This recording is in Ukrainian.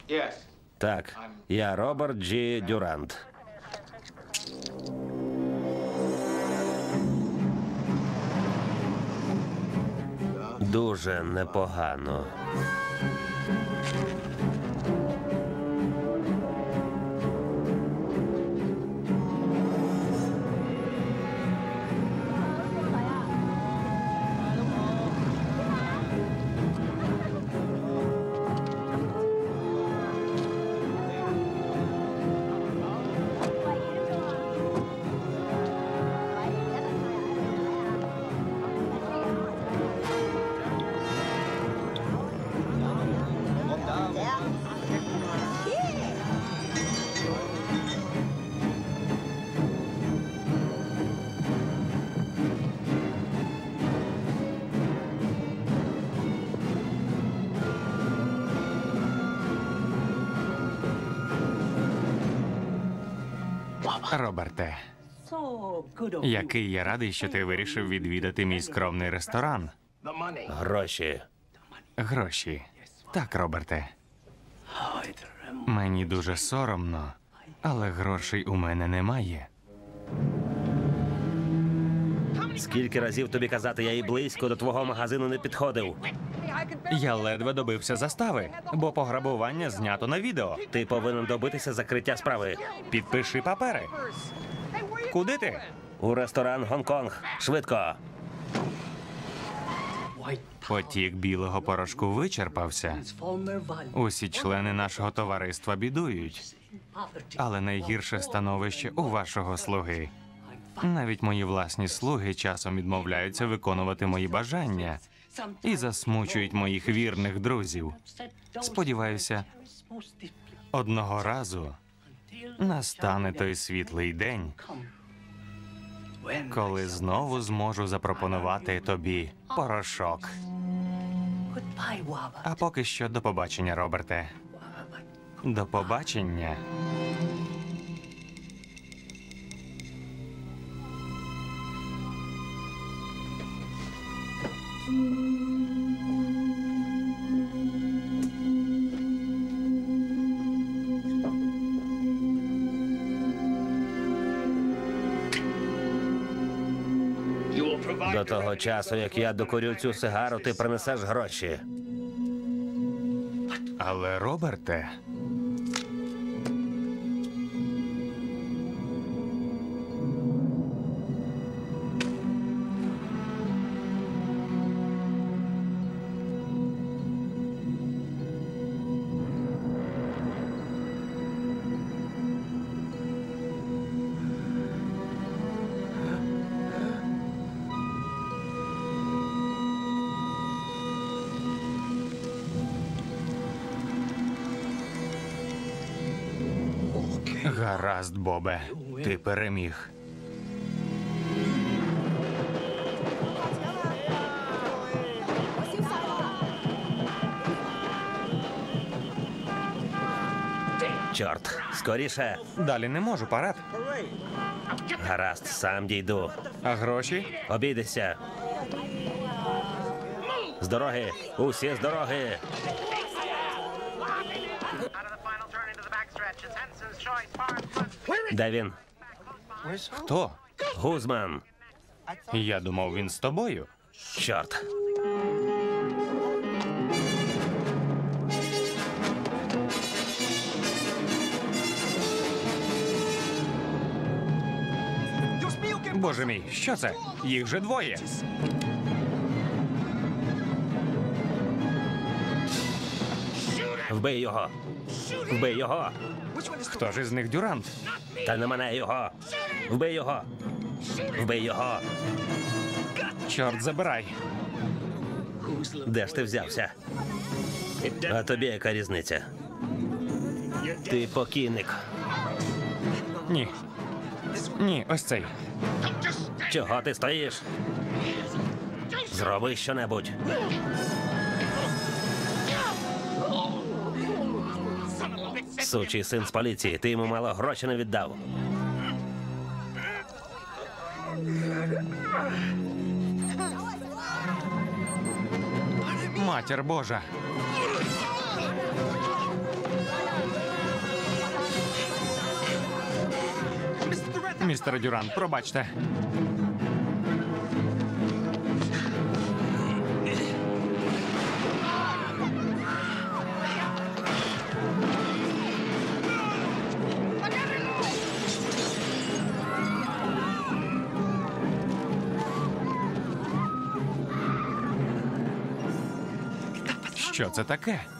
Так, я Роберт Джі Дюрант. Дуже непогано. Роберте, який я радий, що ти вирішив відвідати мій скромний ресторан. Гроші. Гроші. Так, Роберте. Мені дуже соромно, але грошей у мене немає. Скільки разів тобі казати, я і близько до твого магазину не підходив. Я ледве добився застави, бо пограбування знято на відео. Ти повинен добитися закриття справи. Підпиши папери. Куди ти? У ресторан Гонконг. Швидко. Потік білого порошку вичерпався. Усі члени нашого товариства бідують. Але найгірше становище у вашого слуги. Навіть мої власні слуги часом відмовляються виконувати мої бажання і засмучують моїх вірних друзів. Сподіваюся, одного разу настане той світлий день, коли знову зможу запропонувати тобі порошок. А поки що до побачення, Роберте. До побачення. До того часу, як я докурю цю сигару, ти принесеш гроші. Але, Роберте, гаразд, Бобе, ти переміг. Чорт, скоріше. Далі не можу, парад. Гаразд, сам дійду. А гроші? Обійдися. З дороги! Усі з дороги! Де він? Хто? Гузман. Я думав, він з тобою. Чорт. Боже мій, що це? Їх же двоє. Вбий його. Вбий його. Хто ж із них Дюрант? Та не мене його. Вбий його. Вбий його. Чорт забирай. Де ж ти взявся? А тобі яка різниця? Ти покійник. Ні. Ні, ось цей. Чого ти стоїш? Зроби щонебудь. Сучий син з поліції, ти йому мало гроші не віддав. Матір Божа. Містер Дюрант, пробачте. Що це таке?